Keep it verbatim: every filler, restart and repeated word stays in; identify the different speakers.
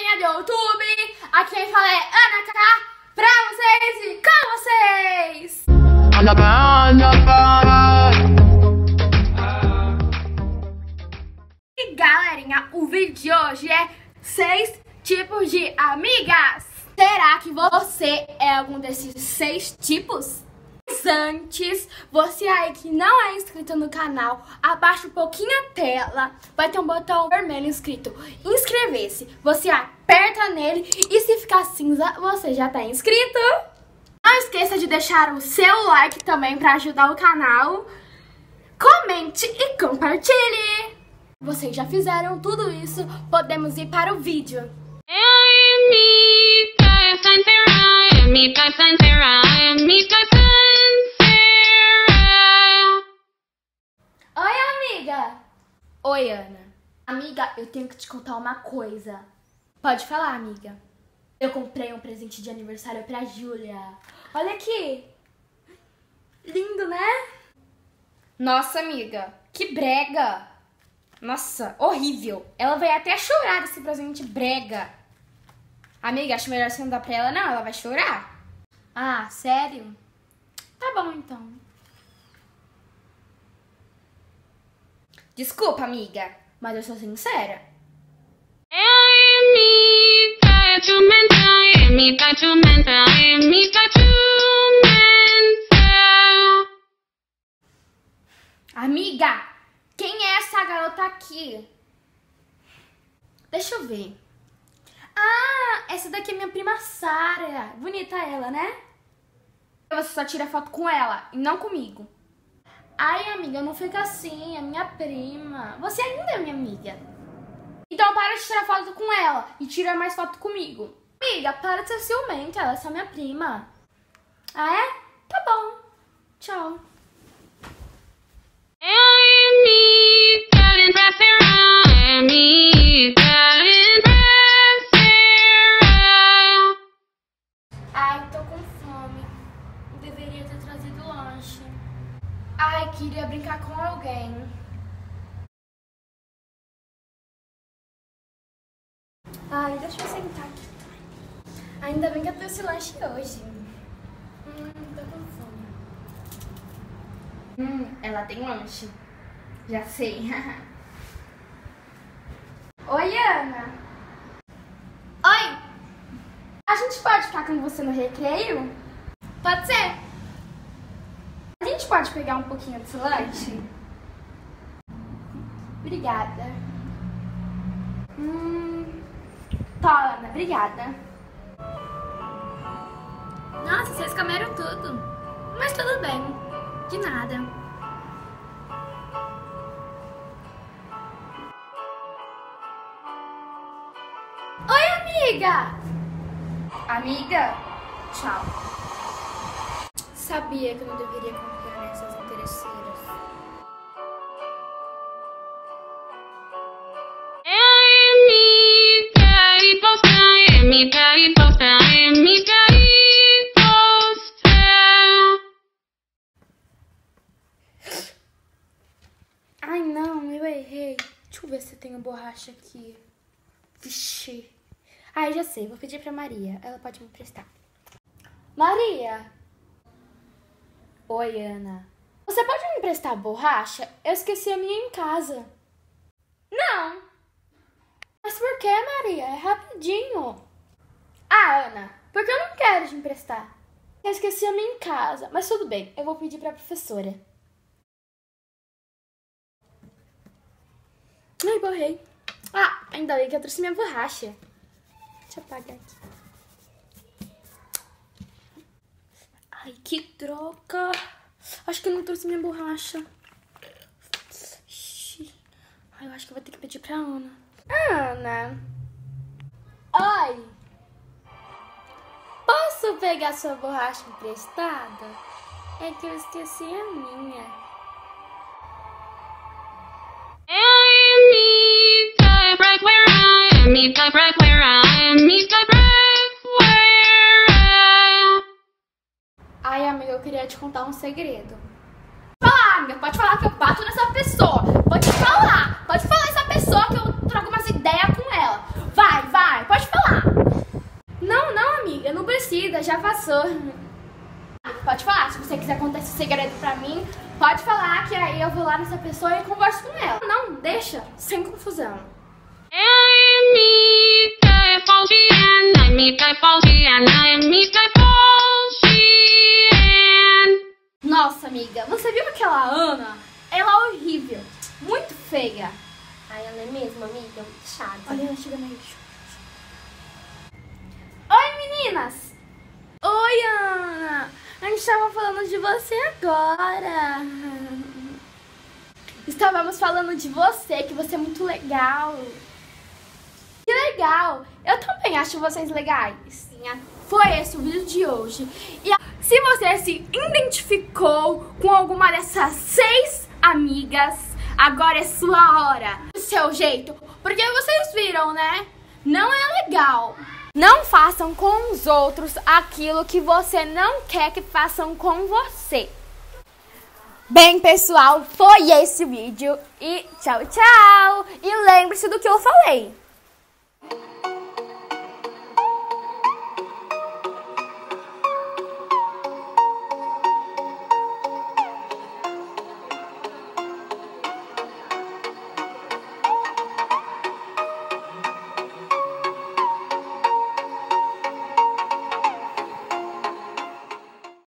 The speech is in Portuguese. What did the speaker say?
Speaker 1: galerinha do YouTube, aqui quem fala é Ana K, pra vocês e com vocês! E galerinha, o vídeo de hoje é seis tipos de amigas. Será que você é algum desses seis tipos? Antes, você aí que não é inscrito no canal, abaixa um pouquinho a tela, vai ter um botão vermelho escrito inscrever-se. Você aperta nele e se ficar cinza, você já tá inscrito. Não esqueça de deixar o seu like também para ajudar o canal. Comente e compartilhe. Vocês já fizeram tudo isso, podemos ir para o vídeo. Oi, amiga. Oi, Ana. Amiga, eu tenho que te contar uma coisa. Pode falar, amiga. Eu comprei um presente de aniversário pra Júlia. Olha aqui. Lindo, né? Nossa, amiga, que brega. Nossa, horrível. Ela vai até chorar desse presente brega. Amiga, acho melhor você não dar pra ela, não. Ela vai chorar. Ah, sério? Tá bom, então. Desculpa, amiga, mas eu sou sincera. Amiga, quem é essa garota aqui? Deixa eu ver. Ah, essa daqui é minha prima Sara. Bonita ela, né? Você só tira foto com ela e não comigo. Ai, amiga, não fica assim, é minha prima. Você ainda é minha amiga. Então para de tirar foto com ela e tira mais foto comigo. Amiga, para de ser ciumenta, ela é só minha prima. Ah, é? Tá bom. Tchau. Ai, tô com fome. Deveria ter trazido lanche. Ai, queria brincar com alguém. Ai, deixa eu sentar aqui. Ainda bem que eu trouxe lanche hoje. Hum, tô com fome. Hum, ela tem lanche. Já sei. Oi, Ana. Oi. A gente pode ficar com você no recreio? Pode ser. A gente pode pegar um pouquinho desse lanche? Obrigada. Hum... Tá, Ana, obrigada. Nossa, vocês comeram tudo. Mas tudo bem. De nada. Oi, amiga! Amiga? Tchau. Sabia que eu não deveria confiar nessas interesseiras. Ai, não, eu errei. Deixa eu ver se eu tenho borracha aqui. Vixe. Ai, já sei, vou pedir pra Maria. Ela pode me emprestar. Maria! Oi, Ana. Você pode me emprestar borracha? Eu esqueci a minha em casa. Não! Mas por que, Maria? É rapidinho. Ah, Ana, porque eu não quero te emprestar. Eu esqueci a minha em casa. Mas tudo bem, eu vou pedir pra professora. Ai, borrei. Ah, ainda bem que eu trouxe minha borracha. Deixa eu apagar aqui. Ai, que droga. Acho que eu não trouxe minha borracha. Ai, eu acho que eu vou ter que pedir pra Ana. Ana. Oi. Posso pegar sua borracha emprestada? É que eu esqueci a minha. Ai, amiga, eu queria te contar um segredo. Pode falar, amiga, pode falar que eu bato nessa pessoa. Pode falar, pode falar essa pessoa que eu troco umas ideias com ela. Vai, vai, pode falar. esquecida, já passou. Pode falar, se você quiser contar esse segredo pra mim, pode falar que aí eu vou lá nessa pessoa e converso com ela. Não, deixa, sem confusão. Nossa, amiga, você viu aquela Ana? Ela é horrível, muito feia.
Speaker 2: Ai, ela é mesmo, amiga, muito chata.
Speaker 1: Olha ela chegando aí. Oi, meninas! Oi, Ana! A gente estava falando de você agora. Estávamos falando de você, que você é muito legal. Que legal! Eu também acho vocês legais. Foi esse o vídeo de hoje. E se você se identificou com alguma dessas seis amigas, agora é sua hora. Do seu jeito. Porque vocês viram, né? Não é legal. Não façam com os outros aquilo que você não quer que façam com você. Bem, pessoal, foi esse o vídeo. E tchau, tchau. E lembre-se do que eu falei.